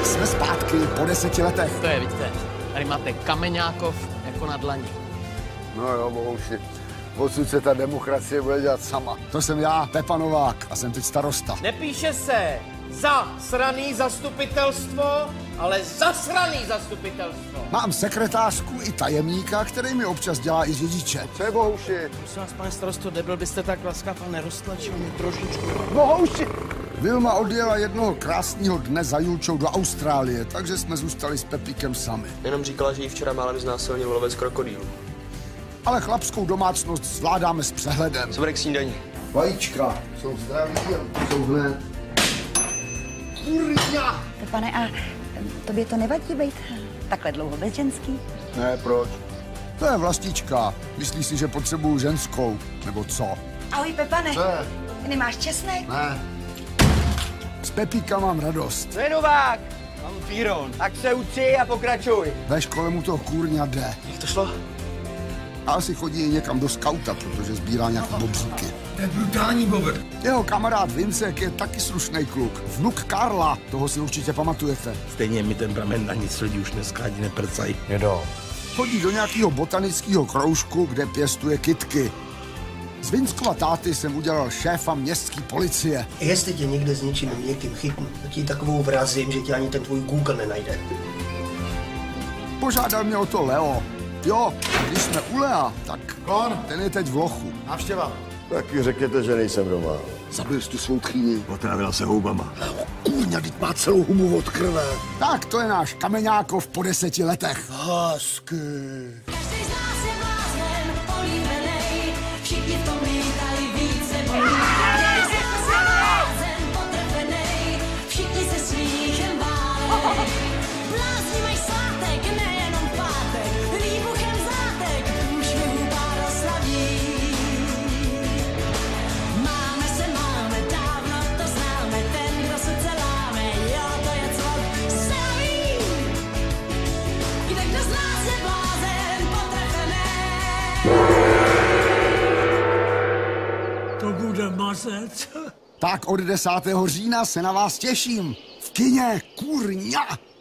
Tak jsme zpátky po 10 letech. To je, vidíte, tady máte Kameňákov jako na dlani. No jo, bohužli. Odsud se ta demokracie bude dělat sama. To jsem já, Pepa Novák, a jsem teď starosta. Nepíše se zasraný zastupitelstvo, ale zasraný zastupitelstvo. Mám sekretářku i tajemníka, který mi občas dělá i řidiče. Co je, Bohouši? Prosím vás, pane starosto, nebyl byste tak laskav a neroztlačil mě trošičku. Bohouši! Vilma odjela jednoho krásného dne za Julčou do Austrálie, takže jsme zůstali s Pepíkem sami. Jenom říkala, že jí včera málem znásilnil lovec krokodýlů. Ale chlapskou domácnost zvládáme s přehledem. Co bude k snídani? Vajíčka jsou zdraví, jsou hned. Kurňa! Pane, a tobě to nevadí být takhle dlouho bez ženský? Ne, proč? To je vlastička. Myslí si, že potřebuju ženskou, nebo co? Ahoj, Pepane. Co je? Ty nemáš česnek? Ne. Z Pepíka mám radost. To je Novák. Mám Fíron. Tak se uči a pokračuj. Ve škole mu to kurňa jde. Jak to šlo? A asi chodí někam do skauta, protože sbírá nějaký bobříky. To je brutální bobr. Jeho kamarád Vincek je taky slušný kluk. Vnuk Karla, toho si určitě pamatujete. Stejně mi ten pramen na nic lidi už dneska ani neprcají. Jedo. Chodí do nějakého botanického kroužku, kde pěstuje kytky. Z Vinckova táty jsem udělal šéfa městské policie. Jestli tě někde s něčím někým chytnu, tak ti takovou vrazím, že ti ani ten tvůj Google nenajde. Požádal mě o to Leo. Jo, a když jsme u Lea, tak ten je teď v lochu. Návštěva. Taky řekněte, že nejsem doma. Zabil jsi tu svou tchýni. Otravila se houbama. Kurňa, teď má celou hubu od krve. Tak, to je náš Kameňákov po 10 letech. Hezky. Každý z nás je blázen, políbenej, všichni v tom lítají více bolí. Každý z nás je blázen, potrefenej, všichni se smíchem válej. Blázni mají svátek, nejenom pátek, výbuchem zátek, úšvihu pár oslaví. Máme se, máme, dávno to známe, ten, kdo srdce láme, jo, to je cvok, se ví. Kde kdo z nás je blázen, potrefenej. To bude mazec. Tak od 10. října se na vás těším. V kině, kurňa.